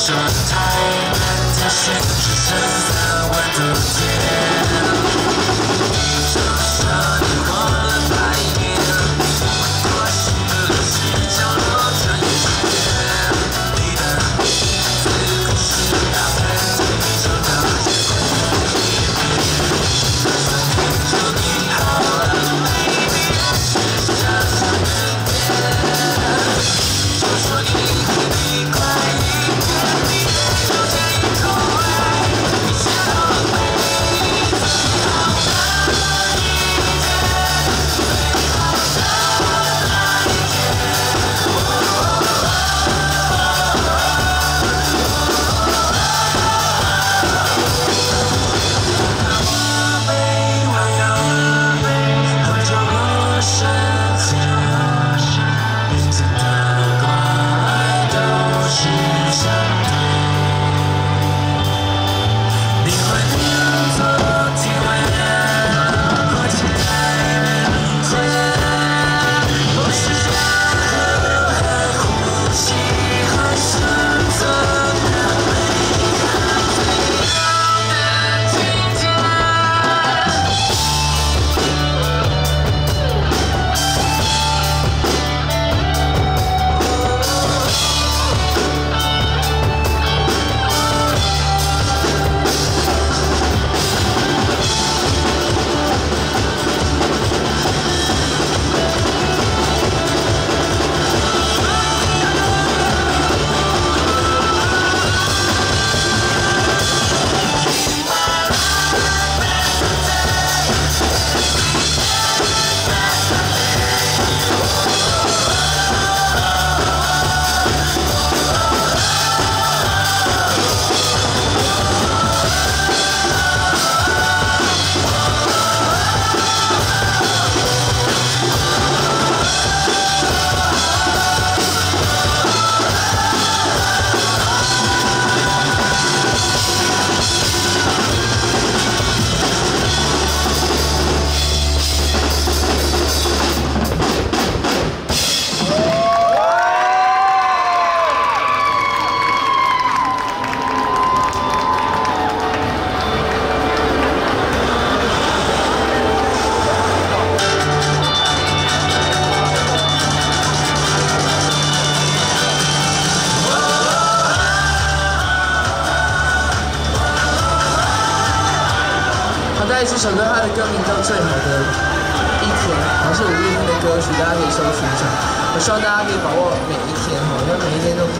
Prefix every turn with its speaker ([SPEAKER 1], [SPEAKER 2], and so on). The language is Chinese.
[SPEAKER 1] 这太难在现实生散温度间。就算你过了100年，过去的是角落转眼间。你的最故事搭配就到结尾。就算天就你好了 ，baby， 是这场人变。就说你会离开一个你走进头来，你笑了杯子，好那一天，最好的那一天。我被环绕，很久不深情，眼前的关爱都是相对。你会变作体会，或期待明天。我是任何呼吸和选择的每一个最后的境界。
[SPEAKER 2] 好，再来这首歌，它的歌名叫《最好的一天》，还是5月天的歌曲，大家可以搜寻一下。我希望大家可以把握每一天，因为每一天都。